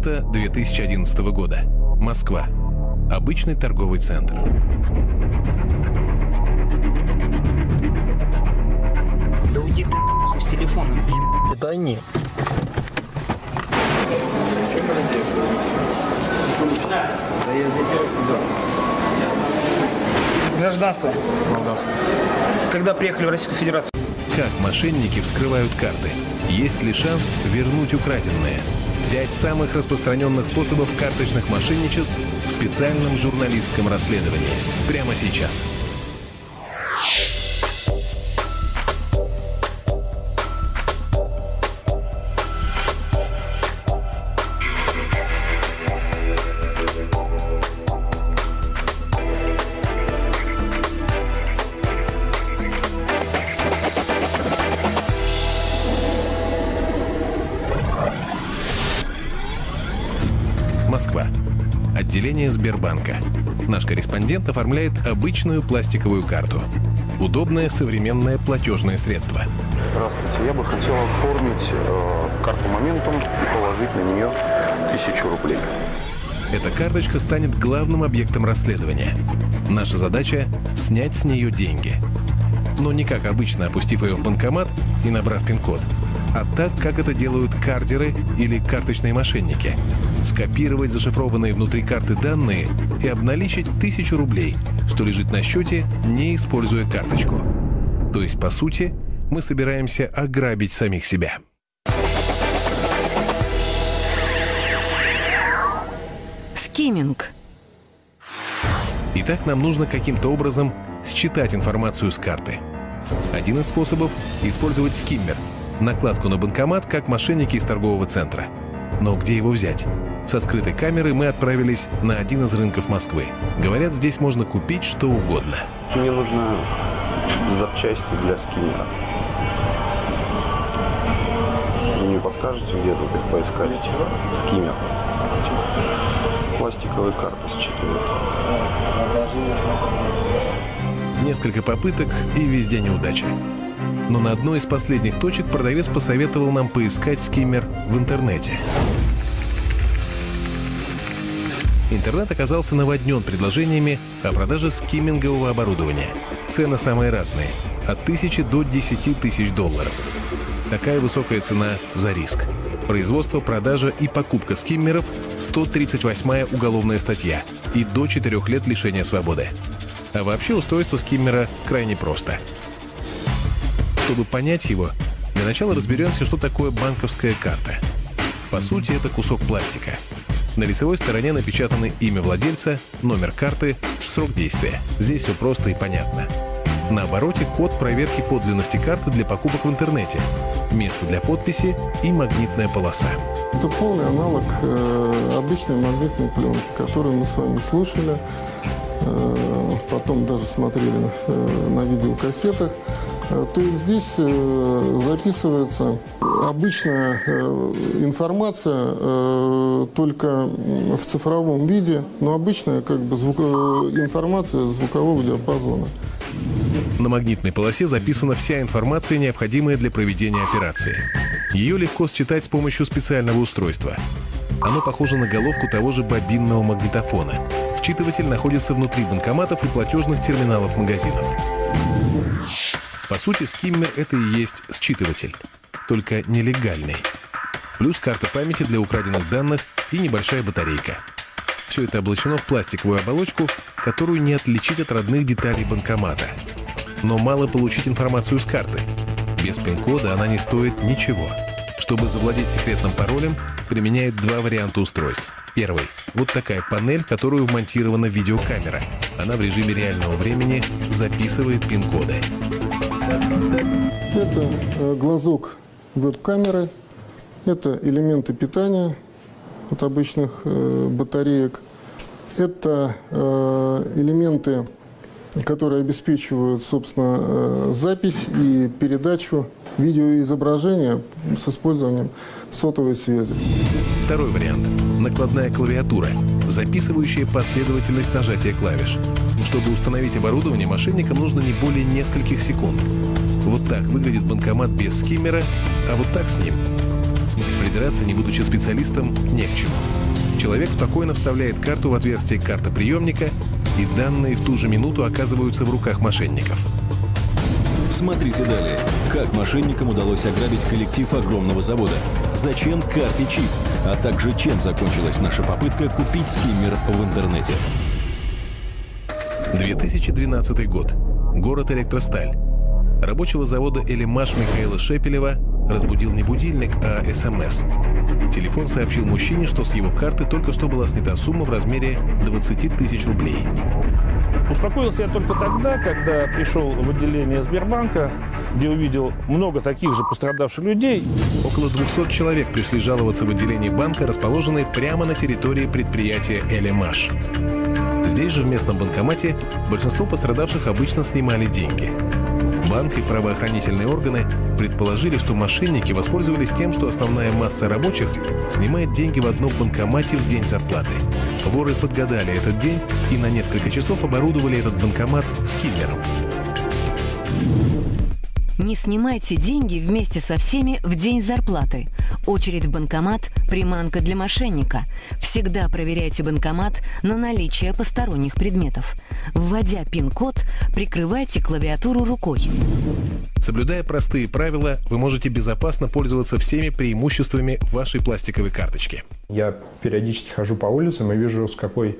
Лето 2011 года. Москва. Обычный торговый центр. Да уйди ты нахуй с телефоном, Это они. Гражданство. Молдавское. Когда приехали в Российскую Федерацию? Как мошенники вскрывают карты? Есть ли шанс вернуть украденное? 5 самых распространенных способов карточных мошенничеств в специальном журналистском расследовании. Прямо сейчас. Москва. Отделение Сбербанка. Наш корреспондент оформляет обычную пластиковую карту. Удобное современное платежное средство. Здравствуйте, я бы хотел оформить карту «Моментум» и положить на нее 1000 рублей. Эта карточка станет главным объектом расследования. Наша задача – снять с нее деньги. Но не как обычно, опустив ее в банкомат и набрав пин-код, а так, как это делают кардеры или карточные мошенники. Скопировать зашифрованные внутри карты данные и обналичить 1000 рублей, что лежит на счете, не используя карточку. То есть, по сути, мы собираемся ограбить самих себя. Скимминг. Итак, нам нужно каким-то образом считать информацию с карты. Один из способов – использовать скиммер – накладку на банкомат, как мошенники из торгового центра. Но где его взять? Со скрытой камеры мы отправились на один из рынков Москвы. Говорят, здесь можно купить что угодно. Мне нужны запчасти для скиммера. Вы не подскажете, где тут их поискать? Скиммер. Пластиковые карты считывают. Несколько попыток и везде неудача. Но на одной из последних точек продавец посоветовал нам поискать скиммер в интернете. Интернет оказался наводнен предложениями о продаже скиммингового оборудования. Цены самые разные – от 1000 до 10 тысяч долларов. Такая высокая цена за риск. Производство, продажа и покупка скиммеров – 138-я уголовная статья и до 4 лет лишения свободы. А вообще устройство скиммера крайне просто. Чтобы понять его, для начала разберемся, что такое банковская карта. По сути, это кусок пластика. На лицевой стороне напечатаны имя владельца, номер карты, срок действия. Здесь все просто и понятно. На обороте код проверки подлинности карты для покупок в интернете, место для подписи и магнитная полоса. Это полный аналог обычной магнитной пленки, которую мы с вами слушали, потом даже смотрели на видеокассетах. То есть здесь записывается обычная информация, только в цифровом виде, но обычная информация звукового диапазона. На магнитной полосе записана вся информация, необходимая для проведения операции. Ее легко считать с помощью специального устройства. Оно похоже на головку того же бобинного магнитофона. Считыватель находится внутри банкоматов и платежных терминалов магазинов. По сути, скиммер — это и есть считыватель, только нелегальный. Плюс карта памяти для украденных данных и небольшая батарейка. Все это облачено в пластиковую оболочку, которую не отличить от родных деталей банкомата. Но мало получить информацию с карты. Без пин-кода она не стоит ничего. Чтобы завладеть секретным паролем, применяют 2 варианта устройств. Первый – вот такая панель, в которую вмонтирована видеокамера. Она в режиме реального времени записывает пин-коды. Это глазок веб-камеры, это элементы питания от обычных батареек, это элементы, которые обеспечивают, собственно, запись и передачу видеоизображения с использованием сотовой связи. Второй вариант – накладная клавиатура, записывающая последовательность нажатия клавиш. Чтобы установить оборудование, мошенникам нужно не более нескольких секунд. Вот так выглядит банкомат без скиммера, а вот так с ним. Придраться, не будучи специалистом, не к чему. Человек спокойно вставляет карту в отверстие картоприемника, и данные в ту же минуту оказываются в руках мошенников. Смотрите далее. Как мошенникам удалось ограбить коллектив огромного завода? Зачем карте чип? А также чем закончилась наша попытка купить скиммер в интернете? 2012 год. Город Электросталь. Рабочего завода «Элемаш» Михаила Шепелева разбудил не будильник, а СМС. Телефон сообщил мужчине, что с его карты только что была снята сумма в размере 20 тысяч рублей. Успокоился я только тогда, когда пришел в отделение Сбербанка, где увидел много таких же пострадавших людей. Около 200 человек пришли жаловаться в отделении банка, расположенной прямо на территории предприятия «Элемаш». Здесь же, в местном банкомате, большинство пострадавших обычно снимали деньги. Банк и правоохранительные органы предположили, что мошенники воспользовались тем, что основная масса рабочих снимает деньги в одном банкомате в день зарплаты. Воры подгадали этот день и на несколько часов оборудовали этот банкомат скиммером. Не снимайте деньги вместе со всеми в день зарплаты. Очередь в банкомат – приманка для мошенника. Всегда проверяйте банкомат на наличие посторонних предметов. Вводя пин-код, прикрывайте клавиатуру рукой. Соблюдая простые правила, вы можете безопасно пользоваться всеми преимуществами вашей пластиковой карточки. Я периодически хожу по улицам и вижу, с какой,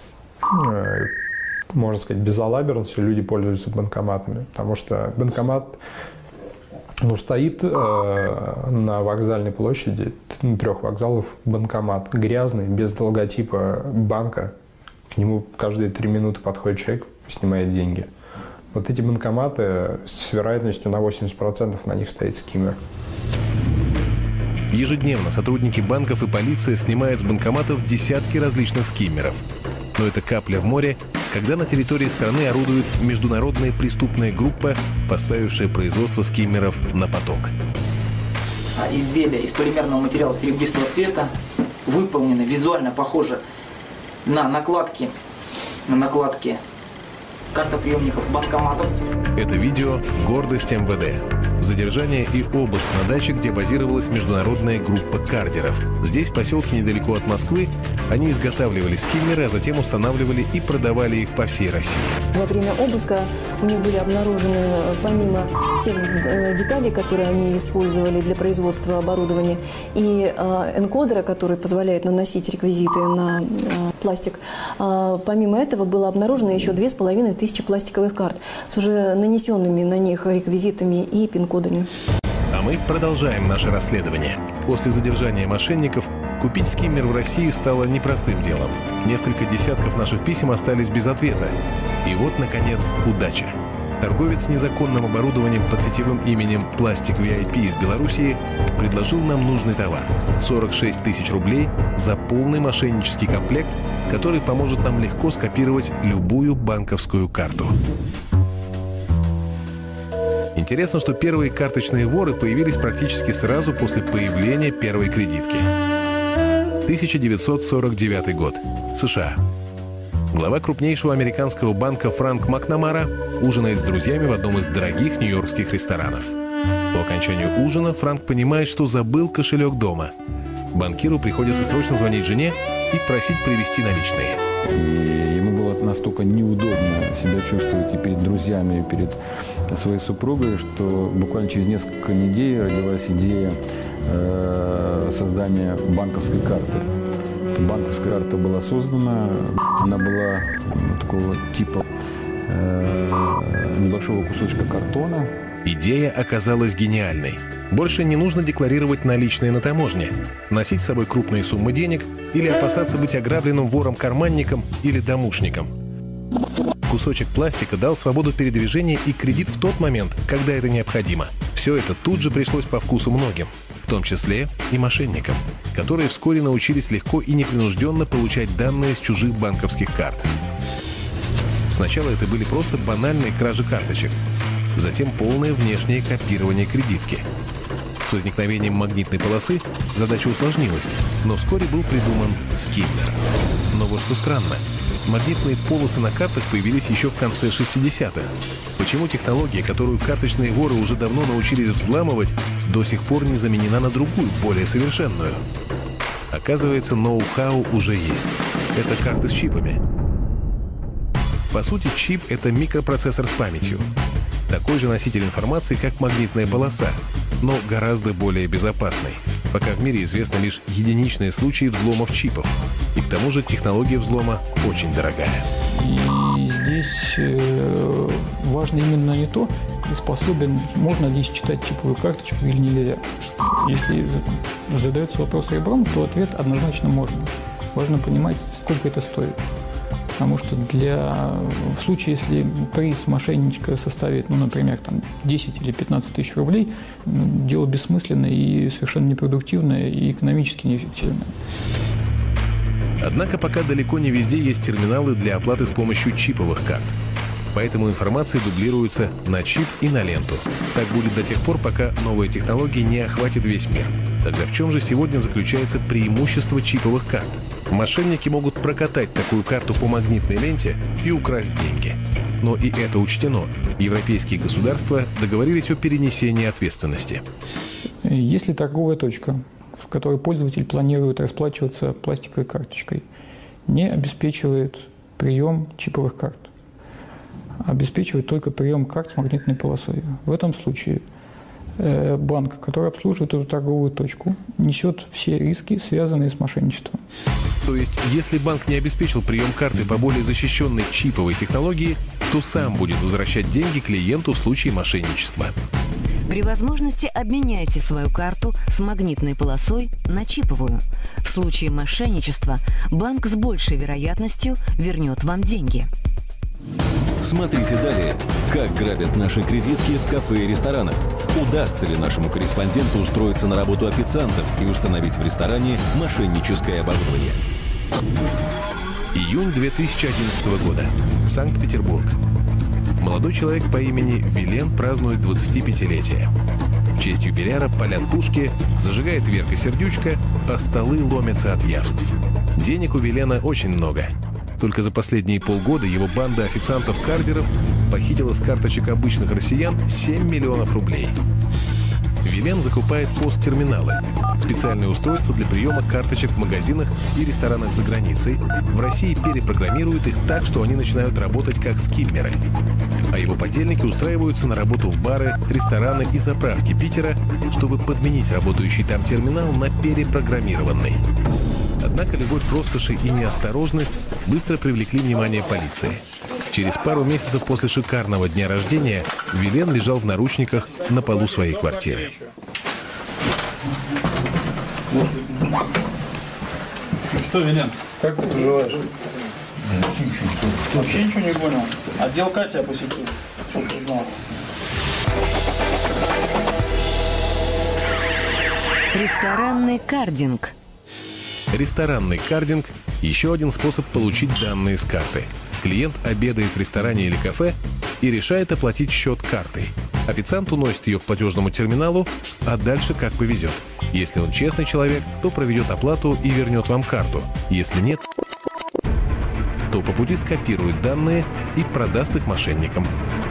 можно сказать, безалаберностью люди пользуются банкоматами. Потому что банкомат стоит на вокзальной площади, 3 вокзалов банкомат, грязный, без логотипа банка. К нему каждые 3 минуты подходит человек, снимает деньги. Вот эти банкоматы с вероятностью на 80% на них стоит скиммер. Ежедневно сотрудники банков и полиция снимают с банкоматов десятки различных скиммеров. Но это капля в море, когда на территории страны орудует международная преступная группа, поставившая производство скиммеров на поток. Изделия из полимерного материала серебристого цвета выполнены визуально похоже на накладки картоприемников банкоматов. Это видео «Гордость МВД». Задержание и обыск на даче, где базировалась международная группа кардеров. Здесь, в поселке недалеко от Москвы, они изготавливали скиммеры, а затем устанавливали и продавали их по всей России. Во время обыска у них были обнаружены, помимо всех деталей, которые они использовали для производства оборудования, и энкодера, который позволяет наносить реквизиты на пластик, помимо этого было обнаружено еще 2500 пластиковых карт с уже нанесенными на них реквизитами и пин-кодами. А мы продолжаем наше расследование. После задержания мошенников купить скиммер в России стало непростым делом. Несколько десятков наших писем остались без ответа. И вот, наконец, удача. Торговец с незаконным оборудованием под сетевым именем «Пластик VIP» из Белоруссии предложил нам нужный товар – 46 тысяч рублей за полный мошеннический комплект, который поможет нам легко скопировать любую банковскую карту. Интересно, что первые карточные воры появились практически сразу после появления первой кредитки. 1949 год. США. Глава крупнейшего американского банка Франк Макнамара ужинает с друзьями в одном из дорогих нью-йоркских ресторанов. По окончанию ужина Франк понимает, что забыл кошелек дома. Банкиру приходится срочно звонить жене и просить привезти наличные. И ему было настолько неудобно себя чувствовать и перед друзьями, и перед своей супругой, что буквально через несколько недель родилась идея создания банковской карты. Эта банковская карта была создана, она была такого типа небольшого кусочка картона. Идея оказалась гениальной. Больше не нужно декларировать наличные на таможне, носить с собой крупные суммы денег или опасаться быть ограбленным вором-карманником или домушником. Кусочек пластика дал свободу передвижения и кредит в тот момент, когда это необходимо. Все это тут же пришлось по вкусу многим, в том числе и мошенникам, которые вскоре научились легко и непринужденно получать данные с чужих банковских карт. Сначала это были просто банальные кражи карточек, затем полное внешнее копирование кредитки. С возникновением магнитной полосы задача усложнилась, но вскоре был придуман скиммер. Но вот что странно, Магнитные полосы на картах появились еще в конце 60-х. Почему технология, которую карточные воры уже давно научились взламывать, до сих пор не заменена на другую, более совершенную? Оказывается, ноу-хау уже есть. Это карты с чипами. По сути, чип — это микропроцессор с памятью. Такой же носитель информации, как магнитная полоса, но гораздо более безопасный. Пока в мире известны лишь единичные случаи взломов чипов. И к тому же технология взлома очень дорогая. И здесь важно именно не то, можно ли считать чиповую карточку или нельзя. Если задается вопрос ребром, то ответ однозначно можно. Важно понимать, сколько это стоит. Потому что в случае, если приз мошенничка составит, например, 10 или 15 тысяч рублей, дело бессмысленное и совершенно непродуктивное, и экономически неэффективное. Однако пока далеко не везде есть терминалы для оплаты с помощью чиповых карт. Поэтому информация дублируется на чип и на ленту. Так будет до тех пор, пока новая технология не охватит весь мир. Тогда в чем же сегодня заключается преимущество чиповых карт? Мошенники могут прокатать такую карту по магнитной ленте и украсть деньги. Но и это учтено. Европейские государства договорились о перенесении ответственности. Если торговая точка, в которой пользователь планирует расплачиваться пластиковой карточкой, не обеспечивает прием чиповых карт, обеспечивает только прием карт с магнитной полосой, в этом случае банк, который обслуживает эту торговую точку, несет все риски, связанные с мошенничеством. То есть, если банк не обеспечил прием карты по более защищенной чиповой технологии, то сам будет возвращать деньги клиенту в случае мошенничества. При возможности обменяйте свою карту с магнитной полосой на чиповую. В случае мошенничества банк с большей вероятностью вернет вам деньги. Смотрите далее. Как грабят наши кредитки в кафе и ресторанах? Удастся ли нашему корреспонденту устроиться на работу официантом и установить в ресторане мошенническое оборудование? Июнь 2011 года. Санкт-Петербург. Молодой человек по имени Вилен празднует 25-летие. В честь юбиляра палят пушки, зажигает Верка сердючка, а столы ломятся от явств. Денег у Вилена очень много. Только за последние полгода его банда официантов-кардеров похитила с карточек обычных россиян 7 миллионов рублей. Вилен закупает посттерминалы – специальные устройства для приема карточек в магазинах и ресторанах за границей. В России перепрограммируют их так, что они начинают работать как скиммеры. А его подельники устраиваются на работу в бары, рестораны и заправки Питера, чтобы подменить работающий там терминал на перепрограммированный. Однако любовь к роскоши и неосторожность быстро привлекли внимание полиции. Через пару месяцев после шикарного дня рождения Вилен лежал в наручниках на полу своей квартиры. Что, Вилен, как ты поживаешь? Вообще ничего не понял. Отдел Катя посетил, чтобы ты знал. Ресторанный кардинг. Ресторанный кардинг – еще один способ получить данные с карты. Клиент обедает в ресторане или кафе и решает оплатить счет картой. Официант уносит ее к платежному терминалу, а дальше как повезет. Если он честный человек, то проведет оплату и вернет вам карту. Если нет, то по пути скопирует данные и продаст их мошенникам.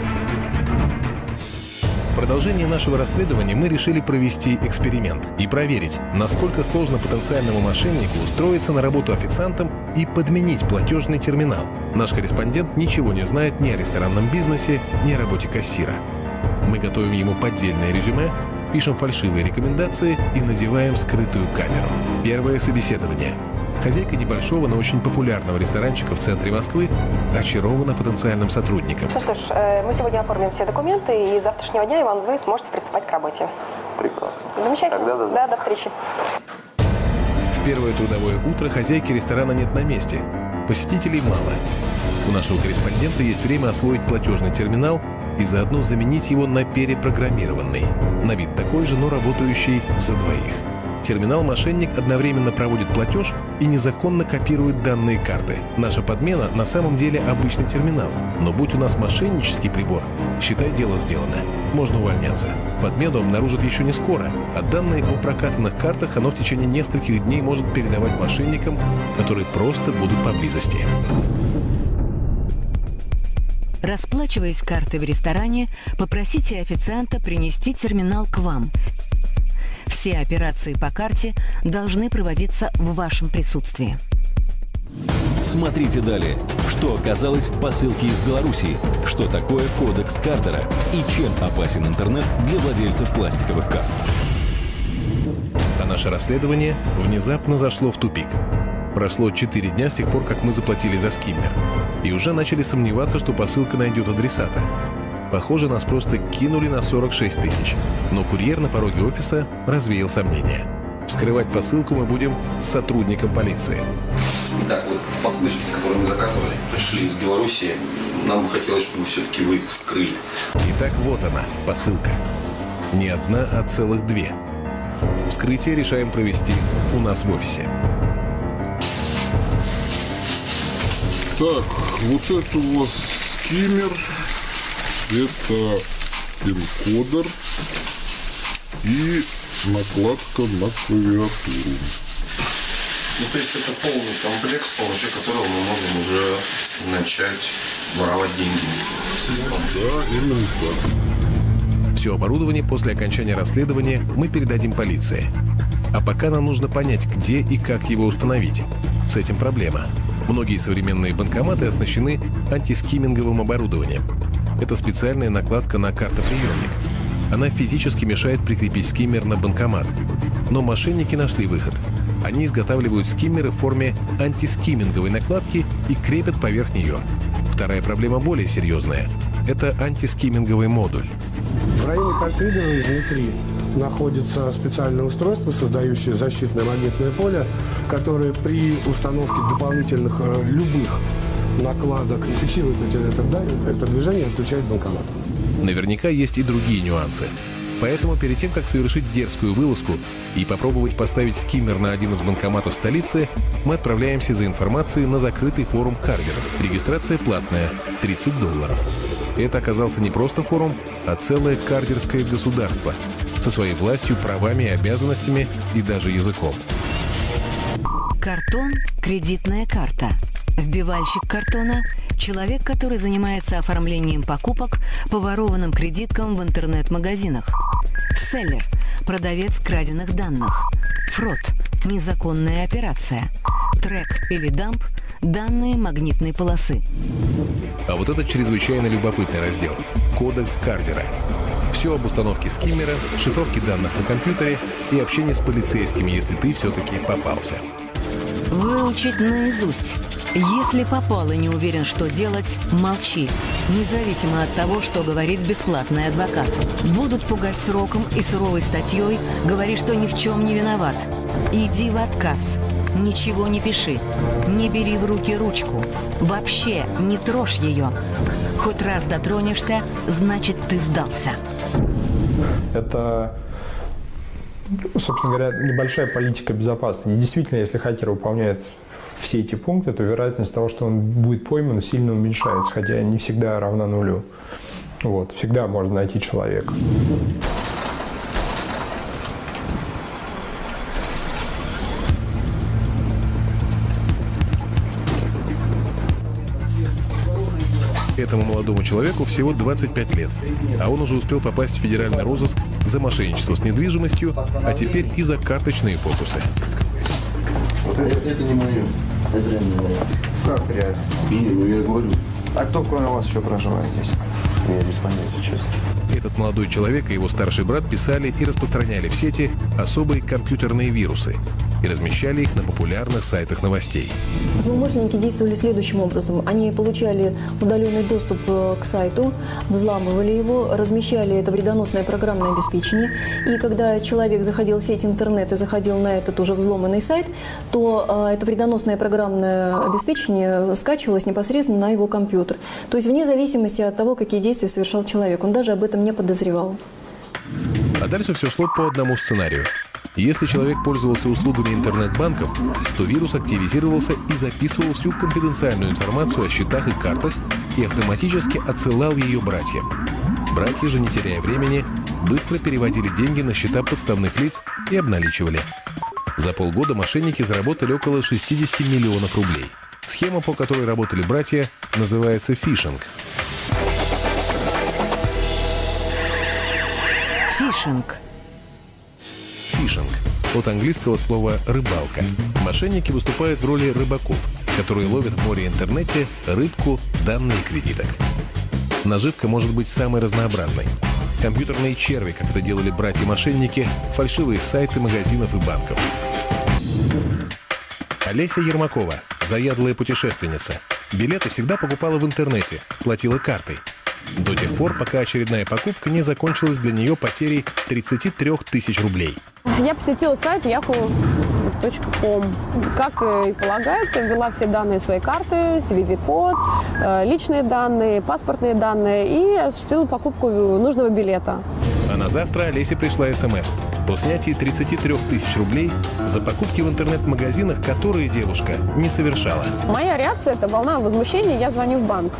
В продолжении нашего расследования мы решили провести эксперимент и проверить, насколько сложно потенциальному мошеннику устроиться на работу официантом и подменить платежный терминал. Наш корреспондент ничего не знает ни о ресторанном бизнесе, ни о работе кассира. Мы готовим ему поддельное резюме, пишем фальшивые рекомендации и надеваем скрытую камеру. Первое собеседование. Хозяйка небольшого, но очень популярного ресторанчика в центре Москвы очарована потенциальным сотрудником. Ну что ж, мы сегодня оформим все документы, и с завтрашнего дня, Иван, вы сможете приступать к работе. Прекрасно. Замечательно. Тогда да, до встречи. В первое трудовое утро хозяйки ресторана нет на месте. Посетителей мало. У нашего корреспондента есть время освоить платежный терминал и заодно заменить его на перепрограммированный. На вид такой же, но работающий за двоих. Терминал-мошенник одновременно проводит платеж и незаконно копирует данные карты. Наша подмена на самом деле обычный терминал. Но будь у нас мошеннический прибор, считай, дело сделано. Можно увольняться. Подмену обнаружат еще не скоро, а данные о прокатанных картах оно в течение нескольких дней может передавать мошенникам, которые просто будут поблизости. Расплачиваясь картой в ресторане, попросите официанта принести терминал к вам. Все операции по карте должны проводиться в вашем присутствии. Смотрите далее. Что оказалось в посылке из Беларуси? Что такое кодекс Картера? И чем опасен интернет для владельцев пластиковых карт? А наше расследование внезапно зашло в тупик. Прошло 4 дня с тех пор, как мы заплатили за скиммер. И уже начали сомневаться, что посылка найдет адресата. Похоже, нас просто кинули на 46 тысяч. Но курьер на пороге офиса развеял сомнения. Вскрывать посылку мы будем с сотрудником полиции. Итак, вот посылочки, которые мы заказывали, пришли из Беларуси. Нам бы хотелось, чтобы все-таки вы их вскрыли. Итак, вот она, посылка. Не одна, а целых 2. Вскрытие решаем провести у нас в офисе. Так, вот это у вас скиммер, это энкодер и накладка на клавиатуру. Ну, то есть это полный комплект, с помощью которого мы можем уже начать воровать деньги. Да, именно так. Все оборудование после окончания расследования мы передадим полиции. А пока нам нужно понять, где и как его установить. С этим проблема. Многие современные банкоматы оснащены антискимминговым оборудованием. Это специальная накладка на картоприемник. Она физически мешает прикрепить скиммер на банкомат. Но мошенники нашли выход. Они изготавливают скиммеры в форме антискимминговой накладки и крепят поверх нее. Вторая проблема более серьезная. Это антискимминговый модуль. В районе картридера изнутри находится специальное устройство, создающее защитное магнитное поле, которое при установке дополнительных любых накладок фиксирует это движение и отключает банкомат. Наверняка есть и другие нюансы. Поэтому перед тем, как совершить дерзкую вылазку и попробовать поставить скиммер на один из банкоматов столицы, мы отправляемся за информацией на закрытый форум кардеров. Регистрация платная – $30. Это оказался не просто форум, а целое кардерское государство со своей властью, правами и обязанностями и даже языком. Картон – кредитная карта. Вбивальщик картона – человек, который занимается оформлением покупок по ворованным кредиткам в интернет-магазинах. Селлер – продавец краденных данных. Фрод – незаконная операция. Трек или дамп – данные магнитной полосы. А вот это чрезвычайно любопытный раздел – кодекс Кардера. Все об установке скиммера, шифровке данных на компьютере и общении с полицейскими, если ты все-таки попался. Выучить наизусть. Если попал и не уверен, что делать, молчи. Независимо от того, что говорит бесплатный адвокат. Будут пугать сроком и суровой статьей, говори, что ни в чем не виноват. Иди в отказ. Ничего не пиши. Не бери в руки ручку. Вообще не трожь ее. Хоть раз дотронешься, значит, ты сдался. Это, собственно говоря, небольшая политика безопасности. И действительно, если хакер выполняет все эти пункты, то вероятность того, что он будет пойман, сильно уменьшается, хотя не всегда равна нулю. Вот. Всегда можно найти человека. Этому молодому человеку всего 25 лет, а он уже успел попасть в федеральный розыск за мошенничество с недвижимостью, а теперь и за карточные фокусы. Вот это не мое. Это реально не мое. Как реально? Ну я говорю. А кто кроме вас еще проживает здесь? Я без понятия, честно. Этот молодой человек и его старший брат писали и распространяли в сети особые компьютерные вирусы и размещали их на популярных сайтах новостей. Злоумышленники действовали следующим образом. Они получали удаленный доступ к сайту, взламывали его, размещали это вредоносное программное обеспечение. И когда человек заходил в сеть интернет и заходил на этот уже взломанный сайт, то это вредоносное программное обеспечение скачивалось непосредственно на его компьютер. То есть вне зависимости от того, какие действия совершал человек. Он даже об этом не подозревал. А дальше все шло по одному сценарию. Если человек пользовался услугами интернет-банков, то вирус активизировался и записывал всю конфиденциальную информацию о счетах и картах и автоматически отсылал ее братьям. Братья же, не теряя времени, быстро переводили деньги на счета подставных лиц и обналичивали. За полгода мошенники заработали около 60 миллионов рублей. Схема, по которой работали братья, называется фишинг. Фишинг. Фишинг. От английского слова «рыбалка». Мошенники выступают в роли рыбаков, которые ловят в море интернете рыбку, данные кредиток. Наживка может быть самой разнообразной. Компьютерные черви, как это делали братья-мошенники, фальшивые сайты магазинов и банков. Олеся Ермакова – заядлая путешественница. Билеты всегда покупала в интернете, платила картой. До тех пор, пока очередная покупка не закончилась для нее потерей 33 тысяч рублей. Я посетила сайт yahoo.com. Как и полагается, ввела все данные своей карты, CVV-код, личные данные, паспортные данные и осуществила покупку нужного билета. А на завтра Олесе пришла СМС о снятии 33 тысяч рублей за покупки в интернет-магазинах, которые девушка не совершала. Моя реакция – это волна возмущения, я звоню в банк.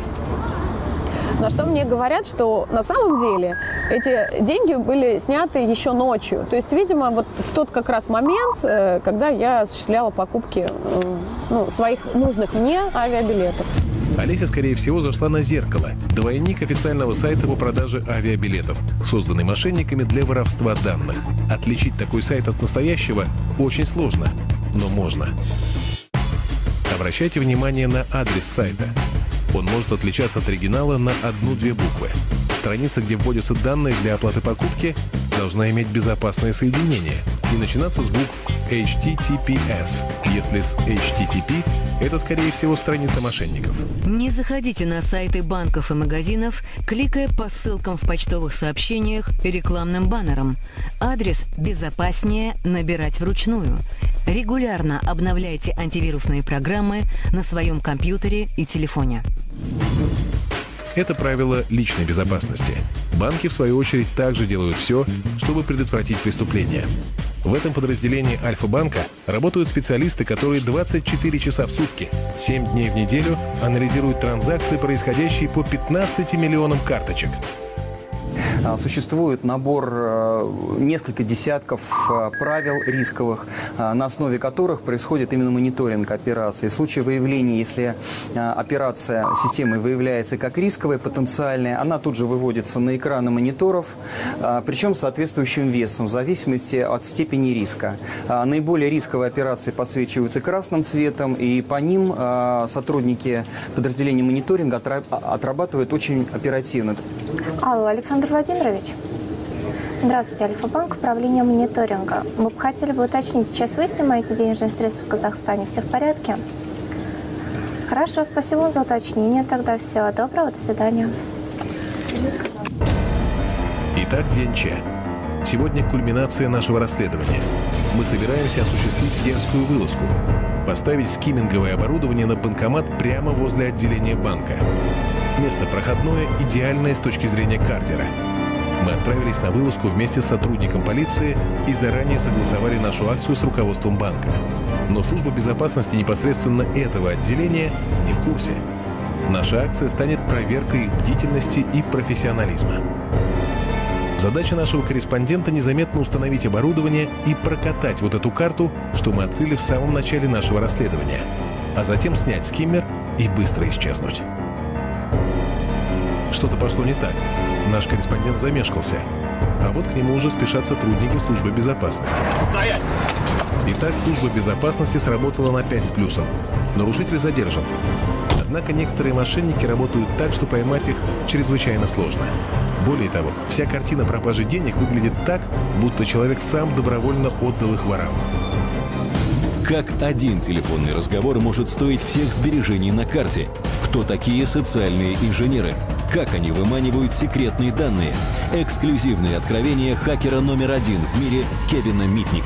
На что мне говорят, что на самом деле эти деньги были сняты еще ночью. То есть, видимо, вот в тот как раз момент, когда я осуществляла покупки своих нужных мне авиабилетов. Олеся, скорее всего, зашла на «Зеркало» – двойник официального сайта по продаже авиабилетов, созданный мошенниками для воровства данных. Отличить такой сайт от настоящего очень сложно, но можно. Обращайте внимание на адрес сайта. Он может отличаться от оригинала на 1-2 буквы. Страница, где вводятся данные для оплаты покупки, должна иметь безопасное соединение и начинаться с букв HTTPS. Если с HTTP, это, скорее всего, страница мошенников. Не заходите на сайты банков и магазинов, кликая по ссылкам в почтовых сообщениях и рекламным баннерам. Адрес безопаснее набирать вручную. Регулярно обновляйте антивирусные программы на своем компьютере и телефоне. Это правило личной безопасности. Банки, в свою очередь, также делают все, чтобы предотвратить преступления. В этом подразделении Альфа-банка работают специалисты, которые 24 часа в сутки, 7 дней в неделю анализируют транзакции, происходящие по 15 миллионам карточек. Существует набор, несколько десятков правил рисковых, на основе которых происходит именно мониторинг операций. В случае выявления, если операция системой выявляется как рисковая, потенциальная, она тут же выводится на экраны мониторов, причем с соответствующим весом, в зависимости от степени риска. Наиболее рисковые операции подсвечиваются красным цветом, и по ним сотрудники подразделения мониторинга отрабатывают очень оперативно. Алло, Александр Владимирович. Здравствуйте, Альфа-банк, управление мониторинга. Мы бы хотели бы уточнить, сейчас вы снимаете денежные средства в Казахстане, все в порядке? Хорошо, спасибо вам за уточнение. Тогда всего доброго, до свидания. Итак, день Ч. Сегодня кульминация нашего расследования. Мы собираемся осуществить дерзкую вылазку. Поставить скимминговое оборудование на банкомат прямо возле отделения банка. Место проходное, идеальное с точки зрения картера. Мы отправились на вылазку вместе с сотрудником полиции и заранее согласовали нашу акцию с руководством банка. Но служба безопасности непосредственно этого отделения не в курсе. Наша акция станет проверкой их бдительности и профессионализма. Задача нашего корреспондента незаметно установить оборудование и прокатать вот эту карту, что мы открыли в самом начале нашего расследования, а затем снять скиммер и быстро исчезнуть. Что-то пошло не так. Наш корреспондент замешкался. А вот к нему уже спешат сотрудники службы безопасности. Итак, служба безопасности сработала на 5 с плюсом. Нарушитель задержан. Однако некоторые мошенники работают так, что поймать их чрезвычайно сложно. Более того, вся картина пропажи денег выглядит так, будто человек сам добровольно отдал их ворам. Как один телефонный разговор может стоить всех сбережений на карте? Кто такие социальные инженеры? Как они выманивают секретные данные? Эксклюзивные откровения хакера номер 1 в мире Кевина Митника.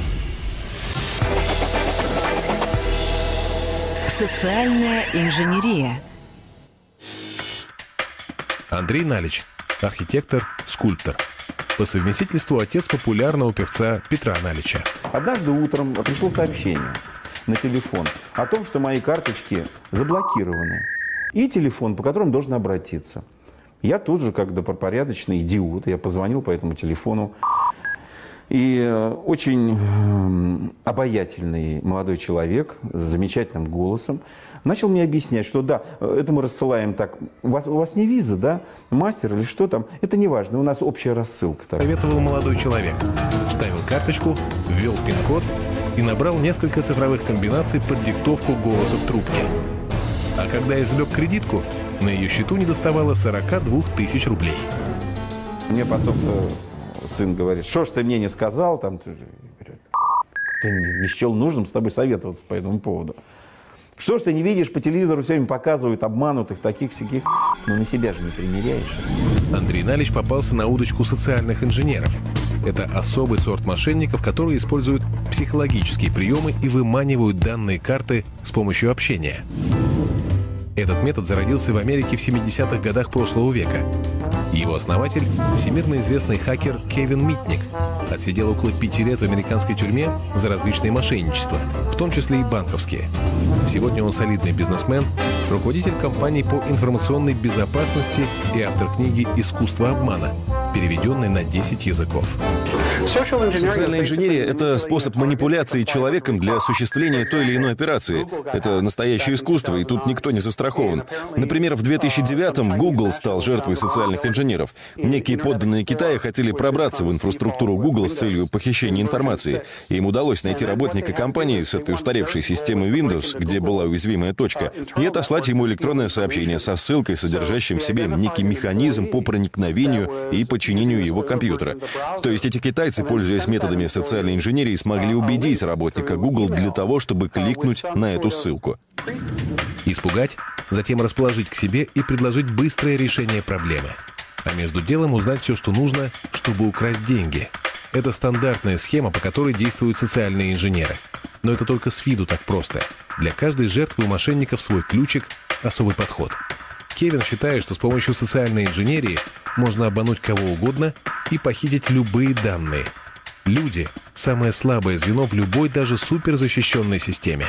Социальная инженерия. Андрей Налич, архитектор, скульптор. По совместительству отец популярного певца Петра Налича. Однажды утром пришло сообщение на телефон о том, что мои карточки заблокированы. И телефон, по которому должен обратиться. Я тут же, как добропорядочный идиот, я позвонил по этому телефону И очень обаятельный молодой человек с замечательным голосом начал мне объяснять, что да, это мы рассылаем так. У вас не виза, да? Мастер или что там? Это не важно, у нас общая рассылка. Советовал молодой человек. Вставил карточку, ввел пин-код и набрал несколько цифровых комбинаций под диктовку голоса в трубке. А когда извлек кредитку, на ее счету недоставало 42 тысяч рублей. Мне потом сын говорит: что ж ты мне не сказал, там, ты не счел нужным с тобой советоваться по этому поводу. Что ж ты не видишь, по телевизору все время показывают обманутых, таких-сяких, но на себя же не примеряешь. Андрей Налич попался на удочку социальных инженеров. Это особый сорт мошенников, которые используют психологические приемы и выманивают данные карты с помощью общения. Этот метод зародился в Америке в 70-х годах прошлого века. Его основатель – всемирно известный хакер Кевин Митник. Отсидел около 5 лет в американской тюрьме за различные мошенничества, в том числе и банковские. Сегодня он солидный бизнесмен, руководитель компании по информационной безопасности и автор книги «Искусство обмана», переведенной на 10 языков. Социальная инженерия – это способ манипуляции человеком для осуществления той или иной операции. Это настоящее искусство, и тут никто не застрахован. Например, в 2009-м Google стал жертвой социальных инженеров. Некие подданные Китая хотели пробраться в инфраструктуру Google с целью похищения информации. Им удалось найти работника компании с этой устаревшей системой Windows, где была уязвимая точка, и отослать ему электронное сообщение со ссылкой, содержащим в себе некий механизм по проникновению и подчинению его компьютера. То есть эти китайцы, пользуясь методами социальной инженерии, смогли убедить работника Google для того, чтобы кликнуть на эту ссылку. Испугать, затем расположить к себе и предложить быстрое решение проблемы. А между делом узнать все, что нужно, чтобы украсть деньги. Это стандартная схема, по которой действуют социальные инженеры. Но это только с виду так просто. Для каждой жертвы у мошенников свой ключик, особый подход. Кевин считает, что с помощью социальной инженерии можно обмануть кого угодно и похитить любые данные. Люди – самое слабое звено в любой, даже суперзащищенной системе.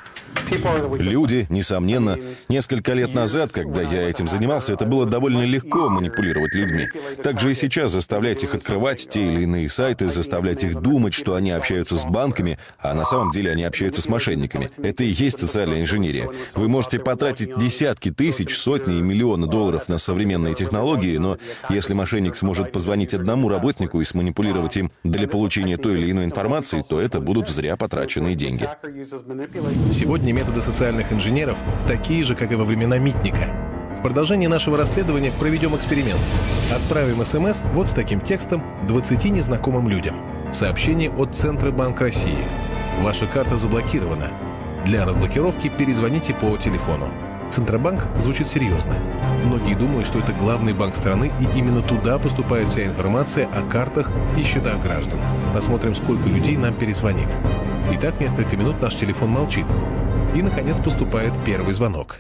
Люди, несомненно. Несколько лет назад, когда я этим занимался, это было довольно легко манипулировать людьми. Также и сейчас заставлять их открывать те или иные сайты, заставлять их думать, что они общаются с банками, а на самом деле они общаются с мошенниками. Это и есть социальная инженерия. Вы можете потратить десятки тысяч, сотни и миллионы долларов на современные технологии, но если мошенник сможет позвонить одному работнику и сманипулировать им для получения той или иной информации, то это будут зря потраченные деньги. Сегодня методы социальных инженеров такие же, как и во времена Митника. В продолжении нашего расследования проведем эксперимент. Отправим СМС вот с таким текстом 20 незнакомым людям. Сообщение от Центробанк России. Ваша карта заблокирована. Для разблокировки перезвоните по телефону. Центробанк звучит серьезно. Многие думают, что это главный банк страны, и именно туда поступает вся информация о картах и счетах граждан. Посмотрим, сколько людей нам перезвонит. Итак, несколько минут наш телефон молчит. И, наконец, поступает первый звонок.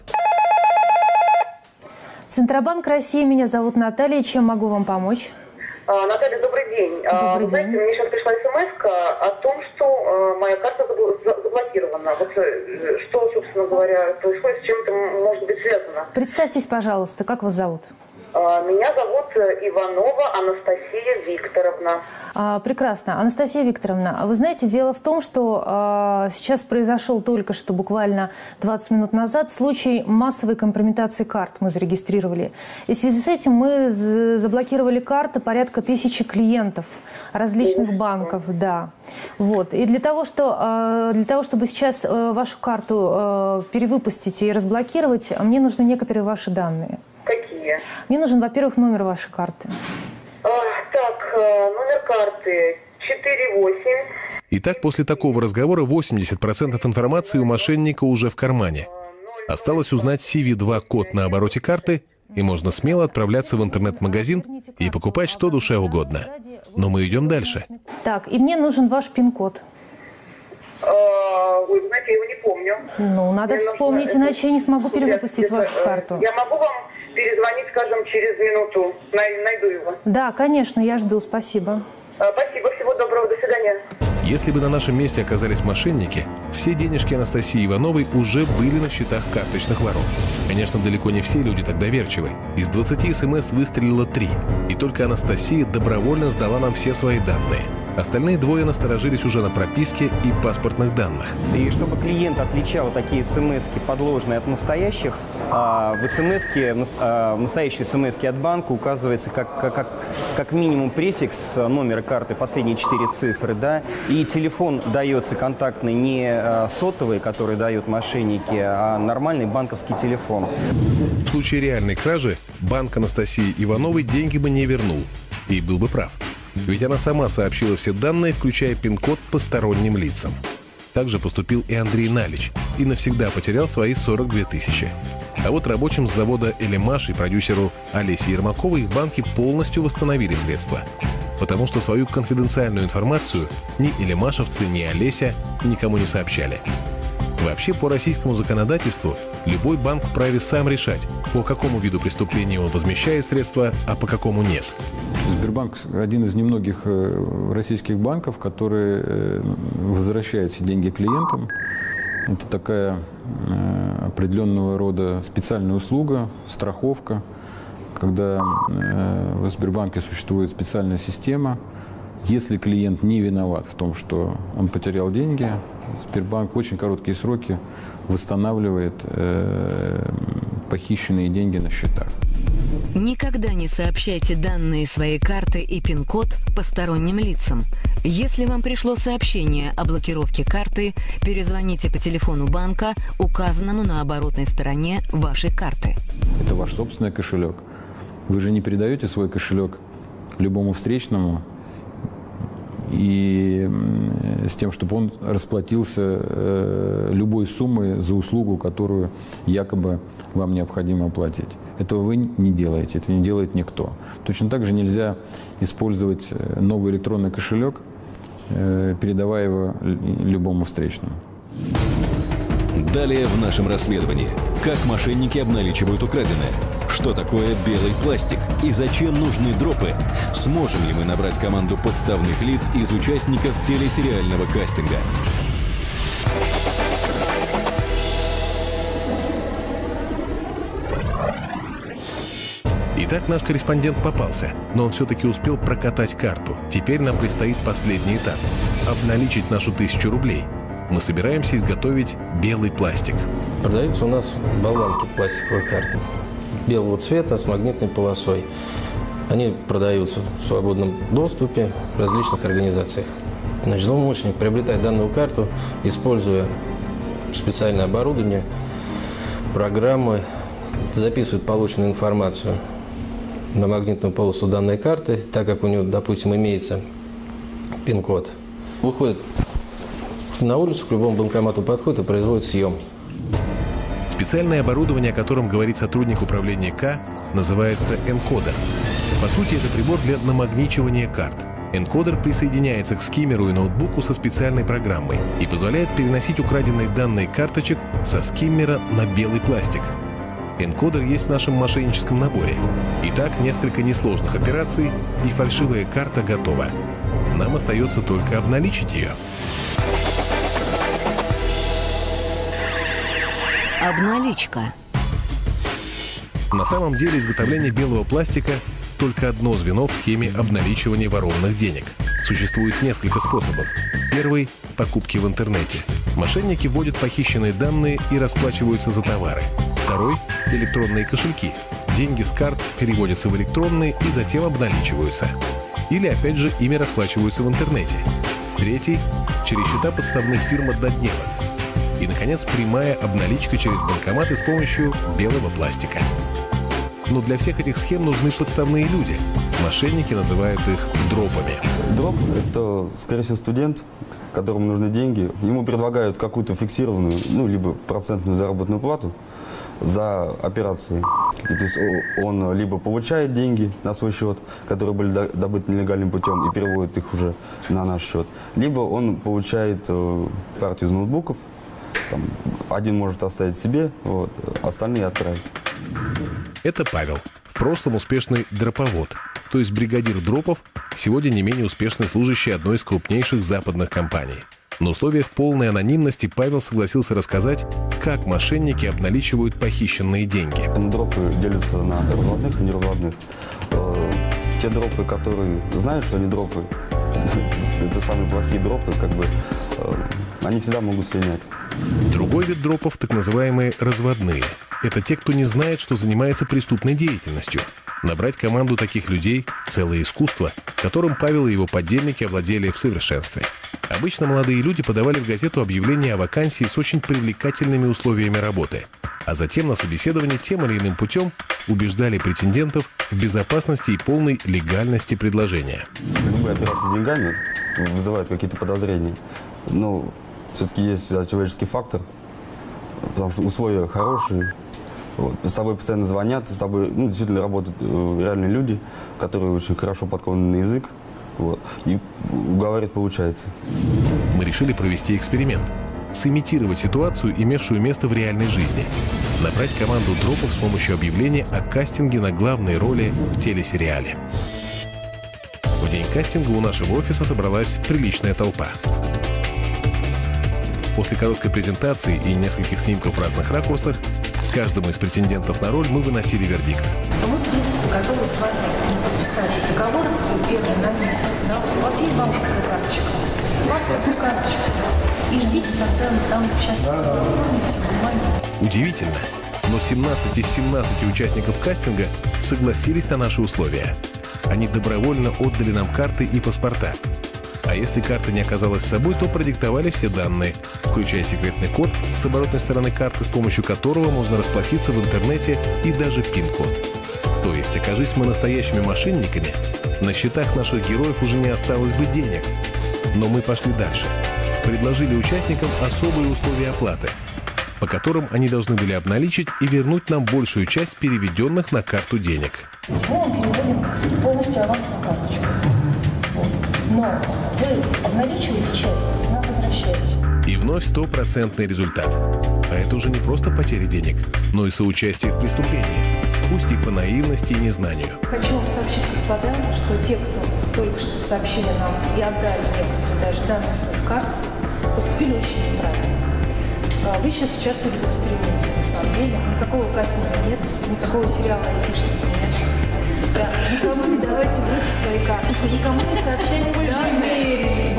Центробанк России, меня зовут Наталья. Чем могу вам помочь? Наталья, добрый день. Добрый знаете, день. мне сейчас пришла смс о том, что моя карта заблокирована. Вот что, собственно говоря, происходит, с чем это может быть связано? Представьтесь, пожалуйста, как вас зовут? Меня зовут Иванова Анастасия Викторовна. Прекрасно. Анастасия Викторовна, вы знаете, дело в том, что сейчас произошел только что, буквально 20 минут назад, случай массовой компрометации карт мы зарегистрировали. И в связи с этим мы заблокировали карты порядка 1000 клиентов различных банков. Да. Вот. И для того, чтобы сейчас вашу карту перевыпустить и разблокировать, мне нужны некоторые ваши данные. Какие? Мне нужен, во-первых, номер вашей карты. Номер карты 48. Итак, после такого разговора 80% информации у мошенника уже в кармане. Осталось узнать CVV-код на обороте карты, и можно смело отправляться в интернет-магазин и покупать что душе угодно. Но мы идем дальше. Так, и мне нужен ваш пин-код. Вы знаете, я его не помню. Ну, надо вспомнить, иначе я не смогу перевыпустить вашу карту. Я могу вам перезвонить, скажем, через минуту. Найду его. Да, конечно, я жду. Спасибо. Спасибо, всего доброго, до свидания. Если бы на нашем месте оказались мошенники, все денежки Анастасии Ивановой уже были на счетах карточных воров. Конечно, далеко не все люди так доверчивы. Из 20 СМС выстрелило 3. И только Анастасия добровольно сдала нам все свои данные. Остальные двое насторожились уже на прописке и паспортных данных. И чтобы клиент отличал такие смс-ки подложные от настоящих, в настоящей смс-ке от банка указывается как минимум префикс номера карты, последние 4 цифры, да, и телефон дается контактный не сотовый, который дают мошенники, а нормальный банковский телефон. В случае реальной кражи банк Анастасии Ивановой деньги бы не вернул. И был бы прав. Ведь она сама сообщила все данные, включая пин-код посторонним лицам. Также поступил и Андрей Налич и навсегда потерял свои 42 тысячи. А вот рабочим с завода «Элемаш» и продюсеру Олесе Ермаковой их банки полностью восстановили средства. Потому что свою конфиденциальную информацию ни элемашевцы, ни Олеся никому не сообщали. Вообще, по российскому законодательству, любой банк вправе сам решать, по какому виду преступления он возмещает средства, а по какому нет. Сбербанк – один из немногих российских банков, который возвращает все деньги клиентам. Это такая определенного рода специальная услуга, страховка, когда в Сбербанке существует специальная система. Если клиент не виноват в том, что он потерял деньги, Сбербанк в очень короткие сроки восстанавливает похищенные деньги на счетах. Никогда не сообщайте данные своей карты и пин-код посторонним лицам. Если вам пришло сообщение о блокировке карты, перезвоните по телефону банка, указанному на оборотной стороне вашей карты. Это ваш собственный кошелек. Вы же не передаете свой кошелек любому встречному и с тем, чтобы он расплатился любой суммой за услугу, которую якобы вам необходимо оплатить. Этого вы не делаете, это не делает никто. Точно так же нельзя использовать новый электронный кошелек, передавая его любому встречному. Далее в нашем расследовании. Как мошенники обналичивают украденное? Что такое белый пластик? И зачем нужны дропы? Сможем ли мы набрать команду подставных лиц из участников телесериального кастинга? Итак, наш корреспондент попался, но он все-таки успел прокатать карту. Теперь нам предстоит последний этап – обналичить нашу 1000 рублей. Мы собираемся изготовить белый пластик. Продаются у нас болванки пластиковых карт белого цвета с магнитной полосой. Они продаются в свободном доступе в различных организациях. Значит, злоумышленник приобретает данную карту, используя специальное оборудование, программы, записывает полученную информацию на магнитную полосу данной карты, так как у него, допустим, имеется пин-код. Выходит на улицу, к любому банкомату подходит и производит съем. Специальное оборудование, о котором говорит сотрудник управления К, называется энкодер. По сути, это прибор для намагничивания карт. Энкодер присоединяется к скиммеру и ноутбуку со специальной программой и позволяет переносить украденные данные карточек со скиммера на белый пластик. Энкодер есть в нашем мошенническом наборе. Итак, несколько несложных операций, и фальшивая карта готова. Нам остается только обналичить ее. Обналичка. На самом деле изготовление белого пластика – только одно звено в схеме обналичивания ворованных денег. Существует несколько способов. Первый – покупки в интернете. Мошенники вводят похищенные данные и расплачиваются за товары. Второй – электронные кошельки. Деньги с карт переводятся в электронные и затем обналичиваются. Или, опять же, ими расплачиваются в интернете. Третий – через счета подставных фирм однодневок. И, наконец, прямая обналичка через банкоматы с помощью белого пластика. Но для всех этих схем нужны подставные люди. Мошенники называют их дропами. Дроп – это, скорее всего, студент, которому нужны деньги. Ему предлагают какую-то фиксированную, либо процентную заработную плату за операции. То есть он либо получает деньги на свой счет, которые были добыты нелегальным путем, и переводит их уже на наш счет, либо он получает партию из ноутбуков. Один может оставить себе, остальные отправить. Это Павел, в прошлом успешный дроповод, то есть бригадир дропов, сегодня не менее успешный служащий одной из крупнейших западных компаний. На условиях полной анонимности Павел согласился рассказать, как мошенники обналичивают похищенные деньги. Дропы делятся на разводных и неразводных. Те дропы, которые знают, что они дропы, это самые плохие дропы, как бы, они всегда могут слинять. Другой вид дропов – так называемые разводные. Это те, кто не знает, что занимается преступной деятельностью. Набрать команду таких людей – целое искусство, которым Павел и его подельники овладели в совершенстве. Обычно молодые люди подавали в газету объявления о вакансии с очень привлекательными условиями работы, а затем на собеседовании тем или иным путем убеждали претендентов в безопасности и полной легальности предложения. Любые операции с деньгами вызывают какие-то подозрения, но все-таки есть человеческий фактор, потому что условия хорошие. Вот. С тобой постоянно звонят, с тобой действительно работают реальные люди, которые очень хорошо подкованы на язык. Вот. И уговаривать получается. Мы решили провести эксперимент. Сымитировать ситуацию, имевшую место в реальной жизни. Набрать команду дропов с помощью объявления о кастинге на главные роли в телесериале. В день кастинга у нашего офиса собралась приличная толпа. После короткой презентации и нескольких снимков в разных ракурсах каждому из претендентов на роль мы выносили вердикт. Мы, в принципе, готовы с вами подписать договор первый на месяц. Да? У вас есть банковская карточка? У вас такая карточка. И ждите, там сейчас оформимся бумаги. Удивительно, но 17 из 17 участников кастинга согласились на наши условия. Они добровольно отдали нам карты и паспорта. А если карта не оказалась с собой, то продиктовали все данные, включая секретный код с оборотной стороны карты, с помощью которого можно расплатиться в интернете, и даже пин-код. То есть, окажись мы настоящими мошенниками, на счетах наших героев уже не осталось бы денег. Но мы пошли дальше. Предложили участникам особые условия оплаты, по которым они должны были обналичить и вернуть нам большую часть переведенных на карту денег. Мы вам переводим полностью аванс на карточку. Но вы обналичиваете часть, нам возвращаете. И вновь 100% результат. А это уже не просто потеря денег, но и соучастие в преступлении, пусть и по наивности и незнанию. Хочу вам сообщить, господа, что те, кто только что сообщили нам и отдали некоторые даже данные своих карт, поступили очень неправильно. Вы сейчас участвовали в эксперименте, на самом деле. Никакого кастинга нет, никакого сериала айтишники нет. Да, никому не давайте в руки свои карты, никому не сообщайте данные.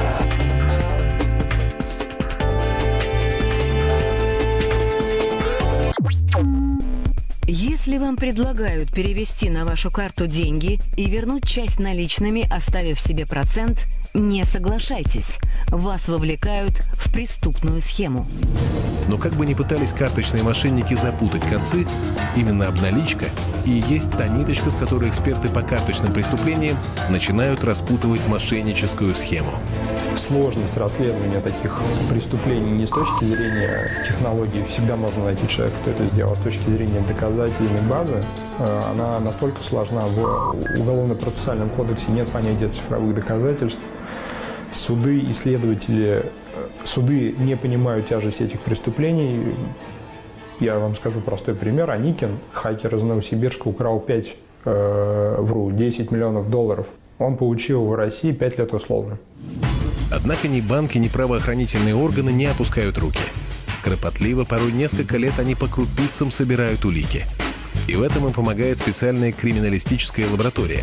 Если вам предлагают перевести на вашу карту деньги и вернуть часть наличными, оставив себе процент, не соглашайтесь. Вас вовлекают в преступную схему. Но как бы ни пытались карточные мошенники запутать концы, именно обналичка и есть та ниточка, с которой эксперты по карточным преступлениям начинают распутывать мошенническую схему. Сложность расследования таких преступлений не с точки зрения технологий, всегда можно найти человека, кто это сделал, с точки зрения доказательной базы, она настолько сложна. В Уголовно-процессуальном кодексе нет понятия цифровых доказательств. Суды и следователи, суды не понимают тяжесть этих преступлений. Я вам скажу простой пример. Аникин, хакер из Новосибирска, украл 10 миллионов долларов. Он получил в России 5 лет условно. Однако ни банки, ни правоохранительные органы не опускают руки. Кропотливо, порой несколько лет они по крупицам собирают улики. И в этом им помогает специальная криминалистическая лаборатория.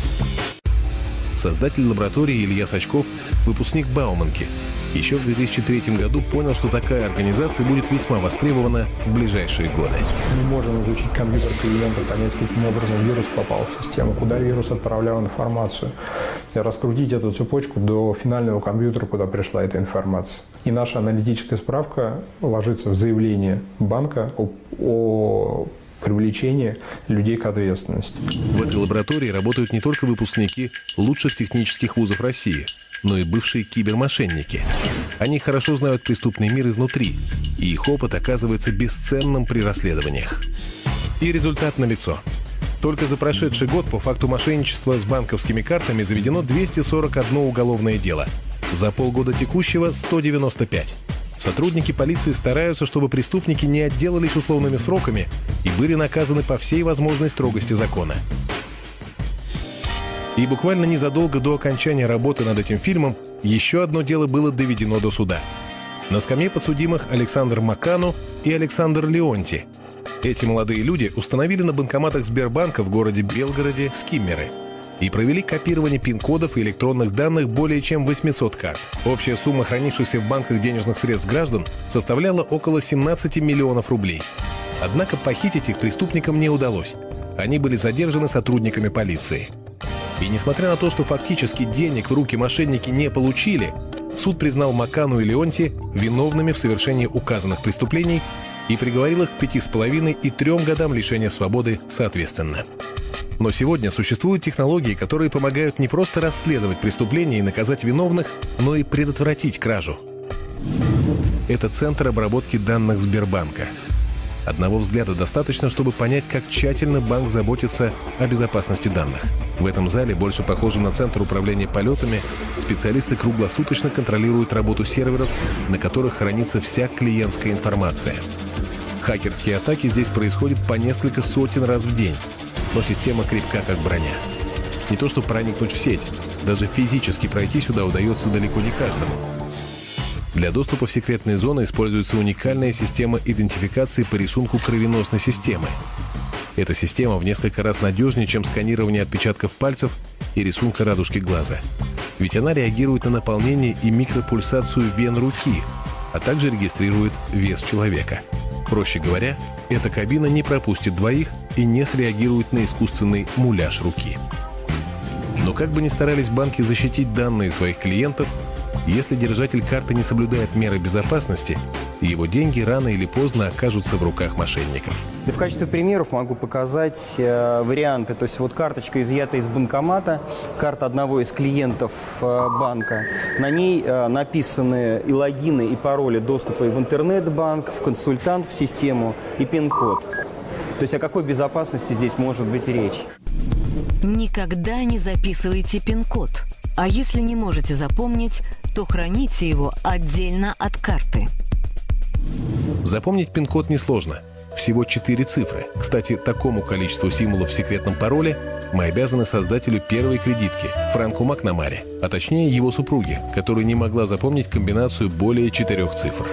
Создатель лаборатории Илья Сачков, выпускник Бауманки, еще в 2003 году понял, что такая организация будет весьма востребована в ближайшие годы. Мы можем изучить компьютер клиента, понять, каким образом вирус попал в систему, куда вирус отправлял информацию, и раскрутить эту цепочку до финального компьютера, куда пришла эта информация. И наша аналитическая справка ложится в заявление банка о привлечение людей к ответственности. В этой лаборатории работают не только выпускники лучших технических вузов России, но и бывшие кибермошенники. Они хорошо знают преступный мир изнутри, и их опыт оказывается бесценным при расследованиях. И результат налицо. Только за прошедший год по факту мошенничества с банковскими картами заведено 241 уголовное дело. За полгода текущего – 195. Сотрудники полиции стараются, чтобы преступники не отделались условными сроками и были наказаны по всей возможной строгости закона. И буквально незадолго до окончания работы над этим фильмом еще одно дело было доведено до суда. На скамье подсудимых Александр Макану и Александр Леонти. Эти молодые люди установили на банкоматах Сбербанка в городе Белгороде скиммеры. и провели копирование пин-кодов и электронных данных более чем 800 карт. Общая сумма хранившихся в банках денежных средств граждан составляла около 17 миллионов рублей. Однако похитить их преступникам не удалось. Они были задержаны сотрудниками полиции. И несмотря на то, что фактически денег в руки мошенники не получили, суд признал Макану и Леонти виновными в совершении указанных преступлений и приговорил их к 5,5 и 3 годам лишения свободы соответственно. Но сегодня существуют технологии, которые помогают не просто расследовать преступления и наказать виновных, но и предотвратить кражу. Это Центр обработки данных Сбербанка. Одного взгляда достаточно, чтобы понять, как тщательно банк заботится о безопасности данных. В этом зале, больше похожем на Центр управления полетами, специалисты круглосуточно контролируют работу серверов, на которых хранится вся клиентская информация. Хакерские атаки здесь происходят по несколько сотен раз в день, но система крепка как броня. Не то что проникнуть в сеть, даже физически пройти сюда удается далеко не каждому. Для доступа в секретные зоны используется уникальная система идентификации по рисунку кровеносной системы. Эта система в несколько раз надежнее, чем сканирование отпечатков пальцев и рисунка радужки глаза. Ведь она реагирует на наполнение и микропульсацию вен руки, а также регистрирует вес человека. Проще говоря, эта кабина не пропустит двоих и не среагирует на искусственный муляж руки. Но как бы ни старались банки защитить данные своих клиентов, если держатель карты не соблюдает меры безопасности, его деньги рано или поздно окажутся в руках мошенников. И в качестве примеров могу показать варианты. То есть вот карточка изъята из банкомата, карта одного из клиентов банка. На ней написаны и логины, и пароли доступа и в интернет-банк, в консультант, в систему и пин-код. То есть о какой безопасности здесь может быть речь? Никогда не записывайте пин-код. А если не можете запомнить, то храните его отдельно от карты. Запомнить пин-код несложно. Всего 4 цифры. Кстати, такому количеству символов в секретном пароле мы обязаны создателю первой кредитки Фрэнку Макнамаре, а точнее его супруге, которая не могла запомнить комбинацию более 4 цифр.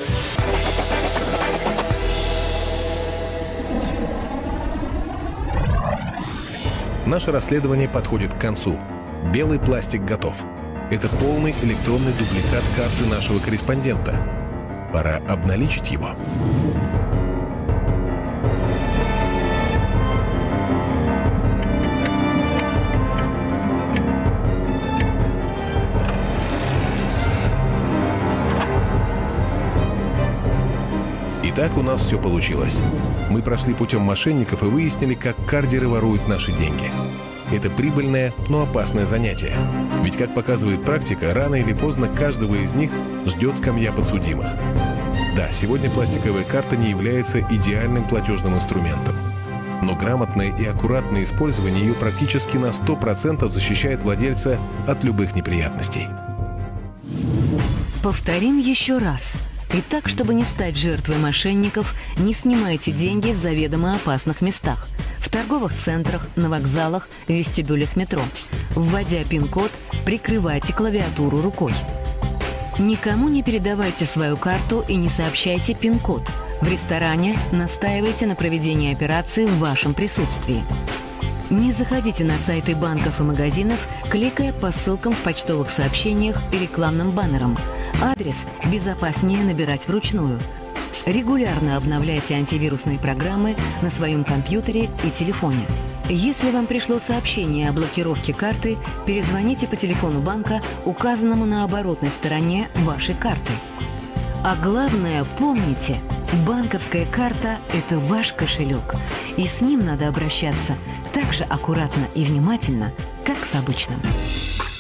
Наше расследование подходит к концу. Белый пластик готов. Это полный электронный дубликат карты нашего корреспондента. Пора обналичить его. Итак, у нас все получилось. Мы прошли путем мошенников и выяснили, как кардеры воруют наши деньги. Это прибыльное, но опасное занятие. Ведь, как показывает практика, рано или поздно каждого из них ждет скамья подсудимых. Да, сегодня пластиковая карта не является идеальным платежным инструментом. Но грамотное и аккуратное использование ее практически на 100% защищает владельца от любых неприятностей. Повторим еще раз. Итак, чтобы не стать жертвой мошенников, не снимайте деньги в заведомо опасных местах. В торговых центрах, на вокзалах, в вестибюлях метро. Вводя пин-код, прикрывайте клавиатуру рукой. Никому не передавайте свою карту и не сообщайте пин-код. В ресторане настаивайте на проведении операции в вашем присутствии. Не заходите на сайты банков и магазинов, кликая по ссылкам в почтовых сообщениях и рекламным баннерам. Адрес безопаснее набирать вручную. Регулярно обновляйте антивирусные программы на своем компьютере и телефоне. Если вам пришло сообщение о блокировке карты, перезвоните по телефону банка, указанному на оборотной стороне вашей карты. А главное, помните, банковская карта – это ваш кошелек, и с ним надо обращаться так же аккуратно и внимательно, как с обычным.